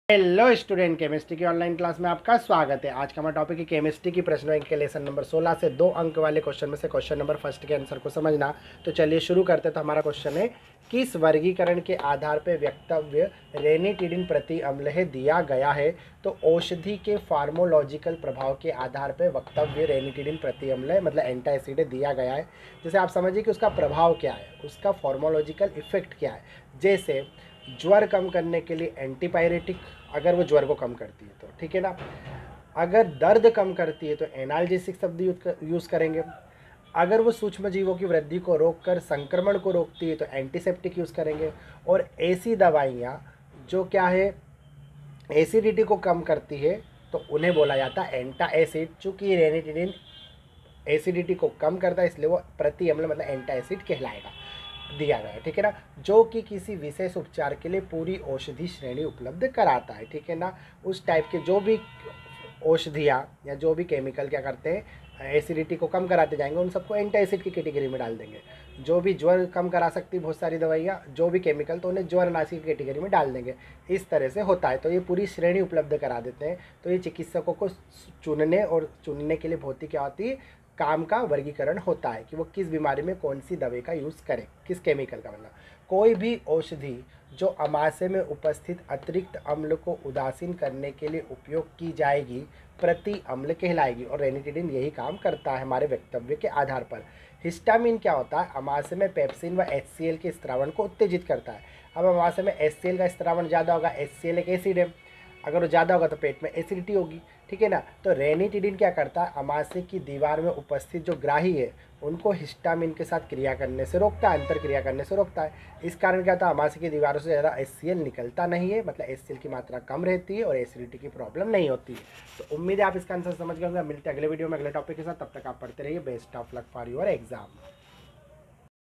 Hello student, chemistry की online class में आपका स्वागत है। आज का हमारा टॉपिक है केमिस्ट्री की प्रश्न बैंक के लेसन नंबर 16 से 2 अंक वाले क्वेश्चन में से क्वेश्चन नंबर फर्स्ट के आंसर को समझना। तो चलिए शुरू करते हैं। तो हमारा क्वेश्चन है, किस वर्गीकरण के आधार पर वक्तव्य रेनिटिडिन प्रति अम्ल है दिया गया है। तो औषधि के फार्मोलॉजिकल प्रभाव के आधार पर वक्तव्य रेनिटिडिन प्रति अम्ल है, मतलब एंटासिड है, दिया गया है। जैसे आप समझिए कि उसका प्रभाव क्या है, उसका फार्मोलॉजिकल इफेक्ट क्या है। जैसे ज्वर कम करने के लिए एंटीपायरेटिक, अगर वो ज्वर को कम करती है तो ठीक है ना। अगर दर्द कम करती है तो एनाल्जेसिक शब्द यूज़ करेंगे। अगर वो सूक्ष्म जीवों की वृद्धि को रोककर संक्रमण को रोकती है तो एंटीसेप्टिक यूज़ करेंगे। और ऐसी दवाइयाँ जो क्या है, एसिडिटी को कम करती है तो उन्हें बोला जाता है एंटा एसिड। चूँकि रेनिटिडिन एसिडिटी को कम करता है इसलिए वो प्रति अम्ल मतलब एंटा एसिड कहलाएगा, दिया गया है, ठीक है ना। जो कि किसी विशेष उपचार के लिए पूरी औषधि श्रेणी उपलब्ध कराता है, ठीक है ना। उस टाइप के जो भी औषधियाँ या जो भी केमिकल क्या करते हैं, एसिडिटी को कम कराते जाएंगे, उन सबको एंटी एसिड की कैटेगरी में डाल देंगे। जो भी ज्वर कम करा सकती बहुत सारी दवाइयाँ, जो भी केमिकल, तो उन्हें ज्वरनाशी की कैटेगरी में डाल देंगे। इस तरह से होता है। तो ये पूरी श्रेणी उपलब्ध करा देते हैं। तो ये चिकित्सकों को चुनने के लिए बहुत ही क्या होती है, काम का वर्गीकरण होता है कि वो किस बीमारी में कौन सी दवाई का यूज़ करें, किस केमिकल का। मतलब कोई भी औषधि जो अमाशय में उपस्थित अतिरिक्त अम्ल को उदासीन करने के लिए उपयोग की जाएगी प्रति अम्ल कहलाएगी। और रेनिटिडिन यही काम करता है हमारे वक्तव्य के आधार पर। हिस्टामिन क्या होता है, अमाशय में पेप्सिन व HCl के स्त्रावण को उत्तेजित करता है। अब अमाशय में HCl का स्त्रावण ज़्यादा होगा, HCl एक एसिड है, अगर वो ज़्यादा होगा तो पेट में एसिडिटी होगी, ठीक है ना। तो रेनिटिडिन क्या करता है, अमाशय की दीवार में उपस्थित जो ग्राही है उनको हिस्टामिन के साथ क्रिया करने से रोकता है, अंतर क्रिया करने से रोकता है। इस कारण क्या होता है, अमाशय की दीवारों से ज़्यादा HCl निकलता नहीं है, मतलब HCl की मात्रा कम रहती है और एसिडिटी की प्रॉब्लम नहीं होती है। तो उम्मीद है आप इसका आंसर समझ गए होंगे। मिलते हैं अगले वीडियो में अगले टॉपिक के साथ। तब तक आप पढ़ते रहिए। Best of luck for your exam.